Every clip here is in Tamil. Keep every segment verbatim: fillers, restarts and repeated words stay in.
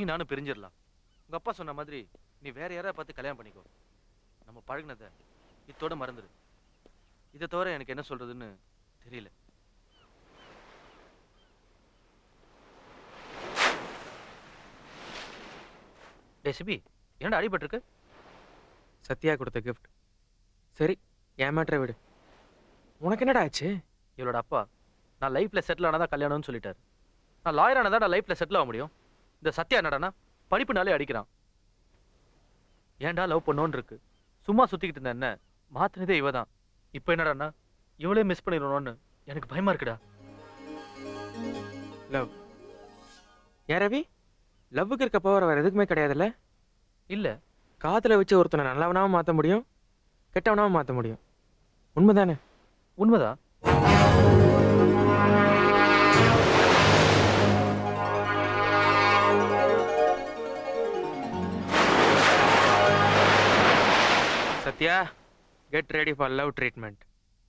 நானும் பிரிஞ்சிடலாம். உங்க அப்பா சொன்ன மாதிரி நீ வேற யாராவது பார்த்து கல்யாணம் பண்ணிக்கோ. நம்ம பழகினதை இதோட மறந்துடு. இதை தவிர எனக்கு என்ன சொல்றதுன்னு தெரியல. டே சிபி, என்னடா அடிபட்டிருக்கு? சத்யா கொடுத்த கிஃப்ட். சரி, ஏமாற்ற விடு. உனக்கு என்னடா ஆச்சு? இவளோட அப்பா நான் லைஃப்ல செட்டில் ஆனதான் கல்யாணம்னு சொல்லிட்டாரு. நான் லாயர் ஆனதான் நான் லைஃப்ல செட்டில் ஆக முடியும். இந்த சத்யா என்னடானா படிப்புனாலே அடிக்கிறான். ஏன்டா லவ் பண்ணோன்னு இருக்கு. சும்மா சுத்திக்கிட்டு இருந்த என்ன மாத்தினதே இவ தான். இப்போ என்னடானா இவளே மிஸ் பண்ணிடணும்னு எனக்கு பயமா இருக்குடா. லவ் ஏன் ரவி? லவ்வுக்கு இருக்க பவர் வேற எதுக்குமே கிடையாதுல்ல? இல்ல, காதலை வச்சு ஒருத்தனை நல்லவனாவும் மாற்ற முடியும், கெட்டவனாவும் மாற்ற முடியும். உண்மைதானே? உண்மைதான். Sathya, get ready for love treatment.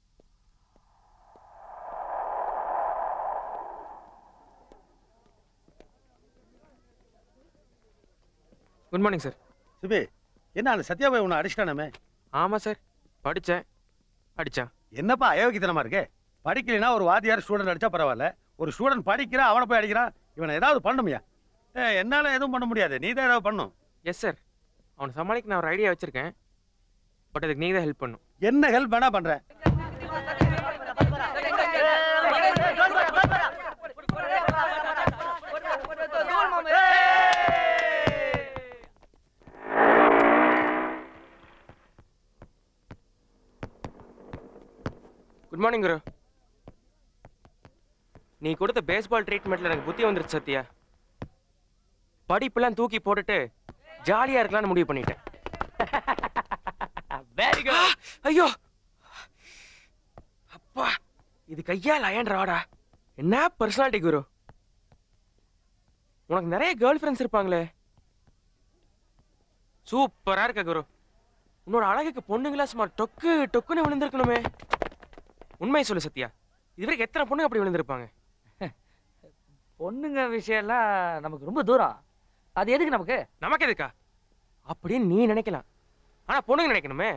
Good morning sir. Sibi, என்ன அந்த சத்யாவை உன்னை அடிச்சிட்டானே? ஆமா சார், படித்தேன், அடித்தான். என்னப்பா அயோக்கியத்தனமா இருக்கு? படிக்கலைன்னா ஒரு வாத்தியார் ஸ்டூடெண்ட் அடிச்சா பரவாயில்ல, ஒரு ஸ்டூடெண்ட் படிக்கிறான் அவனை போய் அடிக்கிறான். இவனை ஏதாவது பண்ணுமியா? ஏ, என்னால் எதுவும் பண்ண முடியாது, நீ தான் ஏதாவது பண்ணும். எஸ் சார், அவனை சமாளிக்க நான் ஒரு ஐடியா வச்சிருக்கேன். பட் அதுக்கு நீ தான் ஹெல்ப் பண்ணும். என்ன ஹெல்ப் வேணா பண்றேன். Good morning Guru. நீ கொடுத்த பேஸ்பால் ட்ரீட்மெண்ட்ல எனக்கு புத்தி வந்துருச்சு சத்யா. படிப்பெல்லாம் தூக்கி போட்டுட்டு ஜாலியா இருக்கலாம்னு முடிவு பண்ணிட்டேன். Very good. ஐயோ அப்பா, இது கையால் அயன்றாடா. என்ன பர்சனாலிட்டி குரு. உனக்கு நிறைய கேர்ள் ஃப்ரெண்ட்ஸ் இருப்பாங்களே. சூப்பரா இருக்க குரு. உன்னோட அழகுக்கு பொண்ணுங்களா சும்மா டொக்கு டொக்குன்னு விழுந்திருக்கணுமே. உண்மையை சொல்லு சத்யா, இதுவரைக்கும் எத்தனை பொண்ணுங்க அப்படி விழுந்திருப்பாங்க? பொண்ணுங்க விஷயம்லாம் நமக்கு ரொம்ப தூரம். அது எதுக்கு நமக்கு? நமக்கு எதுக்கா அப்படின்னு நீ நினைக்கலாம். ஆனா பொண்ணுங்க நினைக்கணுமே.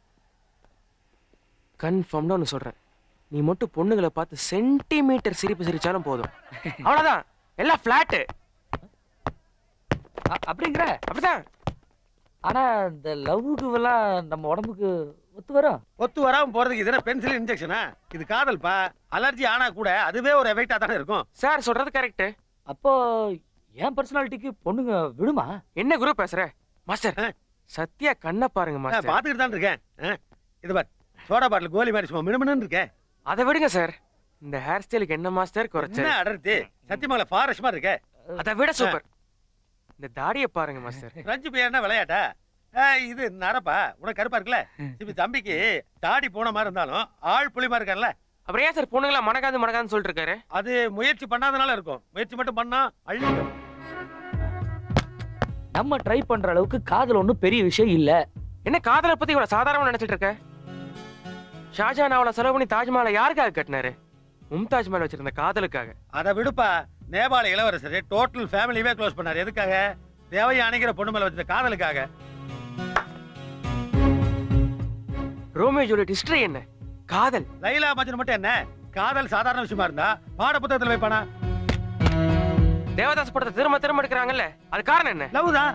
கன்ஃபார்ம்டா ஒன்று சொல்றேன், நீ மட்டும் பொண்ணுங்களை பார்த்து சென்டிமீட்டர் சிரிப்பு சிரிச்சாலும் போதும், அவ்வளவுதான், எல்லாம் பிளாட்டு. அப்படிங்கிற? அப்படிதான். ஆனா இந்த லவ்வுக்கு எல்லாம் நம்ம உடம்புக்கு ஒத்து வரும். ஒத்து வராம போறதுக்கு இதுனா பென்சில் இன்ஜெக்ஷனா? இது காதல்பா. அலர்ஜி ஆனா கூட அதுவே ஒரு எஃபெக்டா தானே இருக்கும். சார் சொல்றது கரெக்ட். அப்போ என் பர்சனாலிட்டிக்கு பொண்ணுங்க விடுமா? என்ன குரு பேசுற மாஸ்டர்? சத்யா கண்ணை பாருங்க மாஸ்டர். பாத்துக்கிட்டு தான் இருக்கேன். இது பார், சோடா பாட்டில் கோலி மாதிரி சும்மா மினுமினு இருக்கேன். அதை விடுங்க சார், இந்த ஹேர் ஸ்டைலுக்கு என்ன மாஸ்டர் குறைச்ச? என்ன அடர்த்தி, சத்தியமங்கல ஃபாரஸ்ட் மாதிரி இருக்கே. அதை விட சூப்பர். இந்த தாடியை பாருங்க மாஸ்டர். ரஞ்சு பேர் விளையாட்டா? இது நரப்பா, உனக்கு கருப்பா இருக்குல்ல. இப்ப தம்பிக்கு தாடி போன மாதிரி இருந்தாலும் ஆள் புலி மாதிரி இருக்கான்ல. அப்புறம் ஏன் சார் பொண்ணுங்களா மணக்காது மணக்காதுன்னு சொல்லிட்டு இருக்காரு? அது முயற்சி பண்ணாதனால இருக்கும். முயற்சி மட்டும் பண்ணா அள்ளிடும். நம்ம ட்ரை பண்ற அளவுக்கு காதல் ஒன்றும் பெரிய விஷயம் இல்ல. என்ன காதலை பத்தி இவ்வளவு சாதாரணமா நினைச்சிட்டு இருக்க? ஷாஜான் அவளை செலவு பண்ணி தாஜ்மஹாலை யாருக்காக கட்டினாரு? மும்தாஜ் மேல வச்சிருந்த காதலுக்காக. அதை விடுப்பா, நேபாள இளவரசர் டோட்டல் ஃபேமிலியே க்ளோஸ் பண்ணாரு. எதுக்காக? தேவையை அணைக்கிற பொண்ணு மேல வச்சிருந்த காதலுக்காக. ரோமியோ ஜூலியட் ஹிஸ்டரி என்ன? காதல். லைலா மஜ்னு மட்டும் என்ன காதல் சாதாரண விஷயமா இருந்தா பாட புத்தகத்துல வைப்பானா? தேவதாஸ் படத்தை திரும்ப திரும்ப எடுக்கிறாங்கல்ல, அது காரணம் என்ன? லவ் தான்.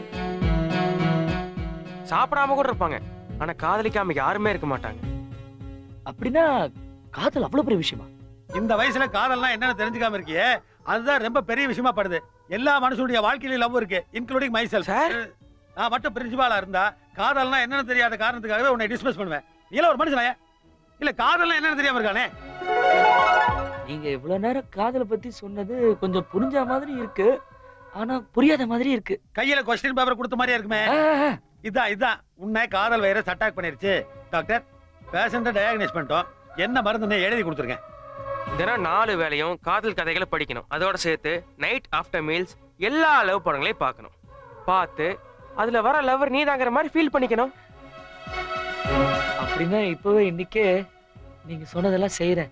சாப்பிடாம கூட இருப்பாங்க, ஆனா காதலிக்காம யாருமே இருக்க மாட்டாங்க. அப்படின்னா காதல் அவ்வளவு பெரிய விஷயமா? இந்த வயசுல காதல்னா என்னன்னு தெரிஞ்சுக்காம இருக்கியே, அதுதான் ரொம்ப பெரிய விஷயமா படுது. எல்லா மனுஷனுடைய வாழ்க்கையில லவ் இருக்கு, இன்க்ளூடிங் மை செல்ஃப். நான் மட்டும் பிரின்சிபாலா இருந்தா காதல்னா என்னன்னு தெரியாத காரணத்துக்காகவே உன்னை டிஸ்மிஸ் பண்ணுவேன். நீ ஒரு மனுஷனாயா? இல்ல காதல்னா என்னன்னு தெரியாம இருக்கானே. நீங்க இவ்வளவு நேரம் காதலை பத்தி சொன்னது கொஞ்சம் புரிஞ்ச மாதிரி இருக்கு, ஆனா புரியாத மாதிரி இருக்கு. கையில கொஸ்டின் பேப்பர் கொடுத்த மாதிரியா இருக்குமே. இதான் இதான் உன்னை காதல் வைரஸ் அட்டாக் பண்ணிருச்சு டாக்டர். பேஷண்ட்டை டயக்னைஸ் பண்ணிட்டோம், என்ன மருந்துன்னு எழுதி கொடுத்துருக்கேன். தினம் நாலு வேலையும் காதல் கதைகளை படிக்கணும். அதோட சேர்த்து நைட் ஆஃப்டர் மீல்ஸ் எல்லா லவ் படங்களையும் பார்க்கணும். பார்த்து அதுல வர லவர் நீ தாங்கிற மாதிரி ஃபீல் பண்ணிக்கணும். அப்படின்னா இப்பவே இன்னைக்கே நீங்க சொன்னதெல்லாம் செய்யறேன்.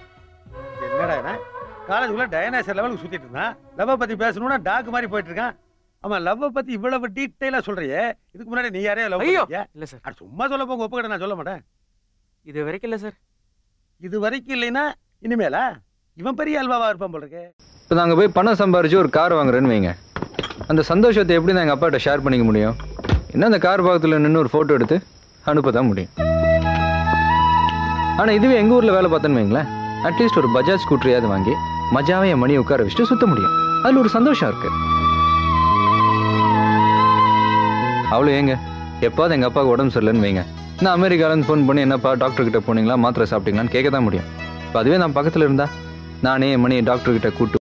என்னடா காலேஜுக்குள்ள டயனைசர் லெவலுக்கு சுத்திட்டு இருந்தான், லவ் பத்தி பேசணும்னா டாக் மாதிரி போயிட்டு இருக்கான். அவன் லவ் பத்தி இவ்வளவு டீடைலா சொல்றியே, இதுக்கு முன்னாடி நீ யாரையா லவ் ஐயோ பண்ணியா? இல்ல சார். அட சும்மா சொல்ல போங்க, ஒப்புக்கிட்ட நான் சொல்ல மாட்டேன். இது வரைக்கும் இல்ல சார். இது வரைக்கும் இல்லைன்னா இனிமேலா? இவன் பெரிய அல்வாவா இருப்பான் போல இருக்கு. இப்போ நாங்கள் போய் பணம் சம்பாரிச்சு ஒரு கார் வாங்குறேன்னு வைங்க, அந்த சந்தோஷத்தை எப்படி நான் எங்கள் அப்பாட்ட ஷேர் பண்ணிக்க முடியும்? என்ன அந்த கார் பக்கத்தில் நின்று ஒரு ஃபோட்டோ எடுத்து அனுப்ப தான் முடியும். ஆனால் இதுவே எங்கள் ஊரில் வேலை பார்த்தேன்னு வைங்களேன், அட்லீஸ்ட் ஒரு பஜாஜ் ஸ்கூட்டரையாவது வாங்கி மஜாவே என் மணியை உட்கார வச்சுட்டு சுத்த முடியும். அதில் ஒரு சந்தோஷம் இருக்கு. அவ்வளோ ஏங்க, எப்போது எங்கள் அப்பாவுக்கு உடம்பு சரியில்லைன்னு வைங்க, நான் அமெரிக்காலேருந்து ஃபோன் பண்ணி என்னப்பா டாக்டர் கிட்ட போனீங்களா, மாத்திரை சாப்பிட்டீங்களான்னு கேட்க தான் முடியும். இப்போ அதுவே நான் பக்கத்தில் இருந்தால் நானே என் மணியை டாக்டர் கிட்ட கூட்டு